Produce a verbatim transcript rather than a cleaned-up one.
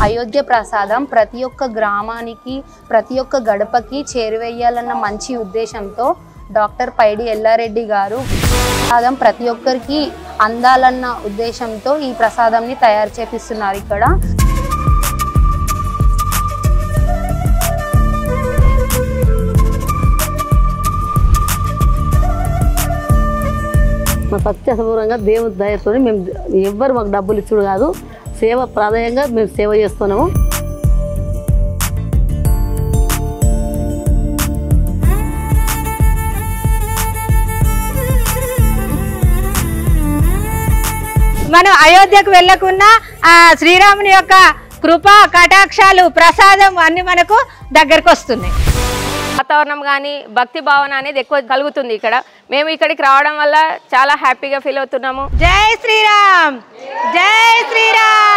అయోధ్య ప్రసాదం ప్రతి ఒక్క గ్రామానికి ప్రతి ఒక్క గడపకి చేరువేయాలన్న మంచి ఉద్దేశంతో డాక్టర్ పైడి యెల్లా రెడ్డి గారు ప్రసాదం ప్రతి ఒక్కరికి అందాలన్న ఉద్దేశంతో ఈ ప్రసాదంని తయారు చేపిస్తున్నారు ఇక్కడ. మా సత్యసపూర్వంగా దేవుడి దయతో మేము ఎవ్వరు మాకు డబ్బులు ఇచ్చుడు కాదు, సేవ ప్రాధాన్యంగా మేము సేవ చేస్తున్నాము. మనం అయోధ్యకు వెళ్ళకున్నా ఆ శ్రీరాముని యొక్క కృప కటాక్షాలు ప్రసాదం అన్ని మనకు దగ్గరకు వస్తున్నాయి. వాతావరణం కానీ భక్తి భావన అనేది ఎక్కువ కలుగుతుంది ఇక్కడ. మేము ఇక్కడికి రావడం వల్ల చాలా హ్యాపీగా ఫీల్ అవుతున్నాము. జై శ్రీరామ్, జై శ్రీరామ్.